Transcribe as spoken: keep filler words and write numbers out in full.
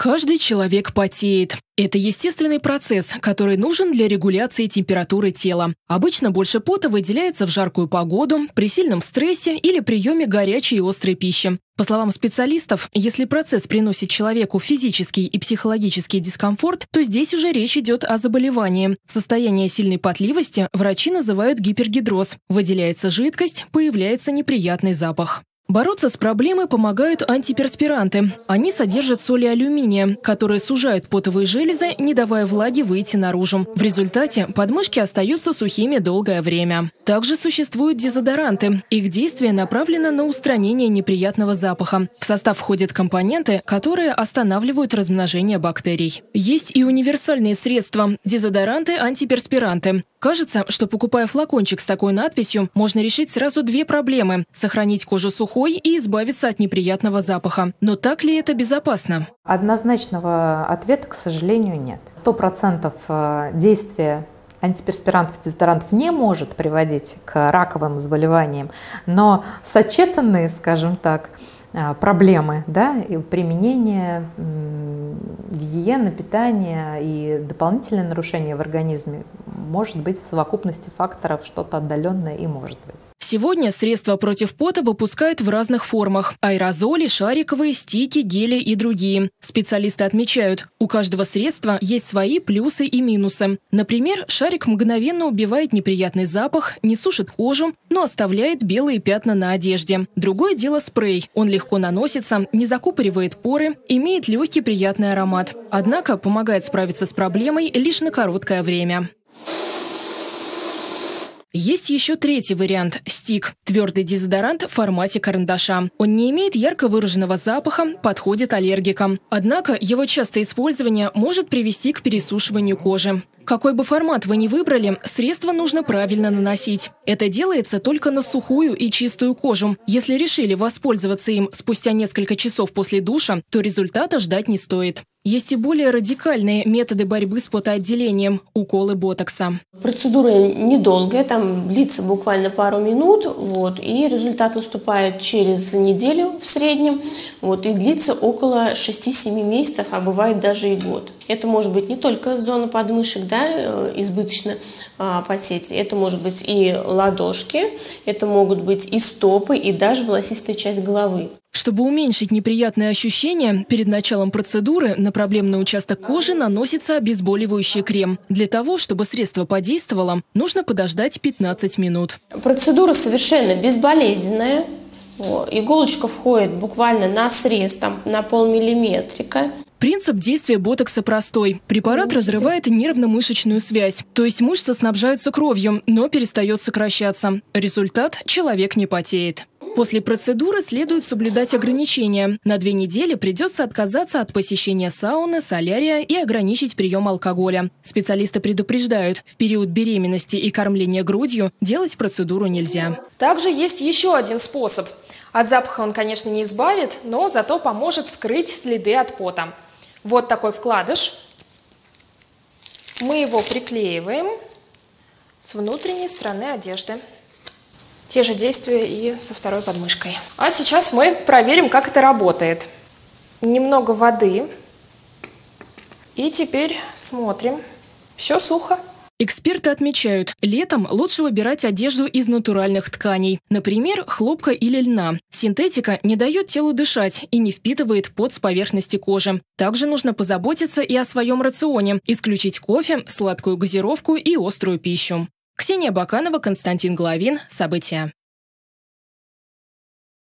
Каждый человек потеет. Это естественный процесс, который нужен для регуляции температуры тела. Обычно больше пота выделяется в жаркую погоду, при сильном стрессе или приеме горячей и острой пищи. По словам специалистов, если процесс приносит человеку физический и психологический дискомфорт, то здесь уже речь идет о заболевании. Состояние сильной потливости врачи называют гипергидроз. Выделяется жидкость, появляется неприятный запах. Бороться с проблемой помогают антиперспиранты. Они содержат соли алюминия, которые сужают потовые железы, не давая влаге выйти наружу. В результате подмышки остаются сухими долгое время. Также существуют дезодоранты. Их действие направлено на устранение неприятного запаха. В состав входят компоненты, которые останавливают размножение бактерий. Есть и универсальные средства – дезодоранты-антиперспиранты. Кажется, что покупая флакончик с такой надписью, можно решить сразу две проблемы – сохранить кожу сухой и избавиться от неприятного запаха. Но так ли это безопасно? Однозначного ответа, к сожалению, нет. Сто процентов действия антиперспирантов и дезодорантов не может приводить к раковым заболеваниям, но сочетанные, скажем так, проблемы, да, и применение гигиены, питания и дополнительное нарушение в организме может быть в совокупности факторов что-то отдаленное и может быть. Сегодня средства против пота выпускают в разных формах – аэрозоли, шариковые, стики, гели и другие. Специалисты отмечают, у каждого средства есть свои плюсы и минусы. Например, шарик мгновенно убивает неприятный запах, не сушит кожу, но оставляет белые пятна на одежде. Другое дело спрей. Он легко наносится, не закупоривает поры, имеет легкий приятный аромат. Однако помогает справиться с проблемой лишь на короткое время. Есть еще третий вариант – стик – твердый дезодорант в формате карандаша. Он не имеет ярко выраженного запаха, подходит аллергикам. Однако его частое использование может привести к пересушиванию кожи. Какой бы формат вы ни выбрали, средство нужно правильно наносить. Это делается только на сухую и чистую кожу. Если решили воспользоваться им спустя несколько часов после душа, то результата ждать не стоит. Есть и более радикальные методы борьбы с потоотделением – уколы ботокса. Процедура недолгая, там длится буквально пару минут, вот, и результат наступает через неделю в среднем, вот, и длится около шести-семи месяцев, а бывает даже и год. Это может быть не только зона подмышек, да, избыточно а, потеть, это может быть и ладошки, это могут быть и стопы, и даже волосистая часть головы. Чтобы уменьшить неприятные ощущения, перед началом процедуры на проблемный участок кожи наносится обезболивающий крем. Для того, чтобы средство подействовало, нужно подождать пятнадцать минут. Процедура совершенно безболезненная. Иголочка входит буквально на срез, там, на полмиллиметрика. Принцип действия ботокса простой. Препарат разрывает нервно-мышечную связь, то есть мышцы снабжаются кровью, но перестает сокращаться. Результат – человек не потеет. После процедуры следует соблюдать ограничения. На две недели придется отказаться от посещения сауны, солярия и ограничить прием алкоголя. Специалисты предупреждают, в период беременности и кормления грудью делать процедуру нельзя. Также есть еще один способ. От запаха он, конечно, не избавит, но зато поможет скрыть следы от пота. Вот такой вкладыш. Мы его приклеиваем с внутренней стороны одежды. Те же действия и со второй подмышкой. А сейчас мы проверим, как это работает. Немного воды. И теперь смотрим. Все сухо. Эксперты отмечают, летом лучше выбирать одежду из натуральных тканей, например, хлопка или льна. Синтетика не дает телу дышать и не впитывает пот с поверхности кожи. Также нужно позаботиться и о своем рационе, исключить кофе, сладкую газировку и острую пищу. Ксения Баканова, Константин Головин. События.